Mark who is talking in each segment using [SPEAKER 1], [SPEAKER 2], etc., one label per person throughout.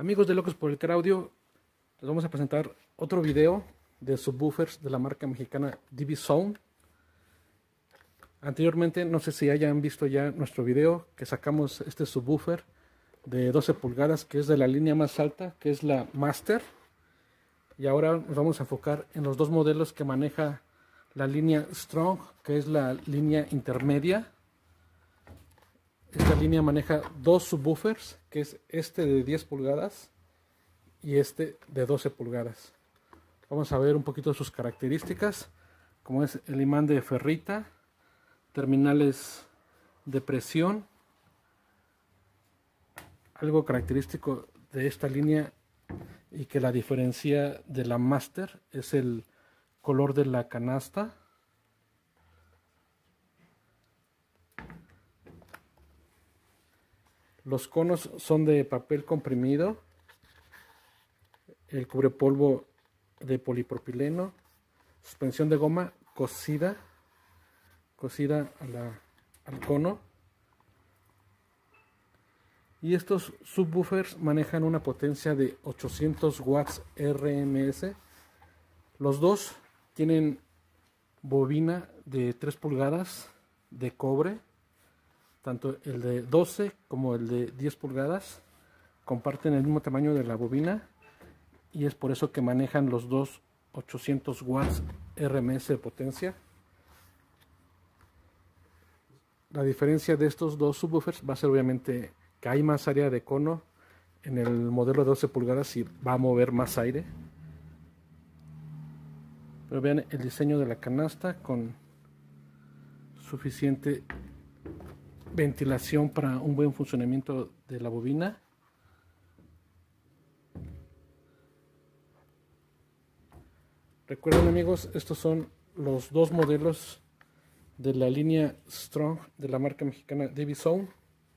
[SPEAKER 1] Amigos de Locos por el Audio, les vamos a presentar otro video de subwoofers de la marca mexicana DB Sound. Anteriormente, no sé si hayan visto ya nuestro video que sacamos este subwoofer de 12 pulgadas que es de la línea más alta, que es la Master. Y ahora nos vamos a enfocar en los dos modelos que maneja la línea Strong, que es la línea intermedia. Esta línea maneja dos subwoofers, que es este de 10 pulgadas y este de 12 pulgadas. Vamos a ver un poquito sus características, como es el imán de ferrita, terminales de presión. Algo característico de esta línea y que la diferencia de la Master es el color de la canasta. Los conos son de papel comprimido, el cubrepolvo de polipropileno, suspensión de goma cosida al cono. Y estos subwoofers manejan una potencia de 800 watts RMS. Los dos tienen bobina de 3 pulgadas de cobre. Tanto el de 12 como el de 10 pulgadas comparten el mismo tamaño de la bobina y es por eso que manejan los dos 800 watts RMS de potencia. La diferencia de estos dos subwoofers va a ser obviamente que hay más área de cono en el modelo de 12 pulgadas y va a mover más aire. Pero vean el diseño de la canasta con suficiente ventilación para un buen funcionamiento de la bobina. Recuerden, amigos, estos son los dos modelos de la línea Strong de la marca mexicana DB Sound.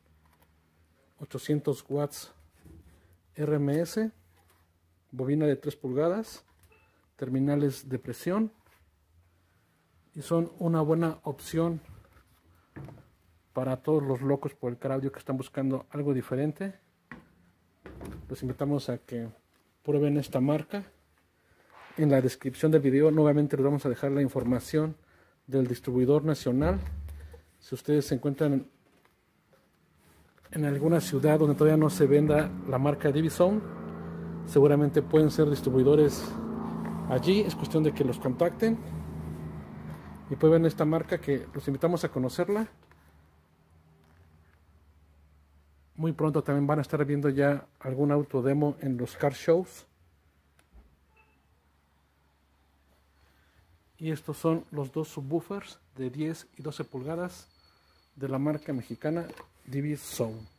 [SPEAKER 1] 800 watts RMS, bobina de 3 pulgadas, terminales de presión, y son una buena opción para todos los locos por el audio que están buscando algo diferente. Los invitamos a que prueben esta marca. En la descripción del video nuevamente les vamos a dejar la información del distribuidor nacional. Si ustedes se encuentran en alguna ciudad donde todavía no se venda la marca DB Sound, seguramente pueden ser distribuidores allí. Es cuestión de que los contacten y pueden ver esta marca, que los invitamos a conocerla. Muy pronto también van a estar viendo ya algún auto demo en los car shows. Y estos son los dos subwoofers de 10 y 12 pulgadas de la marca mexicana DB Sound.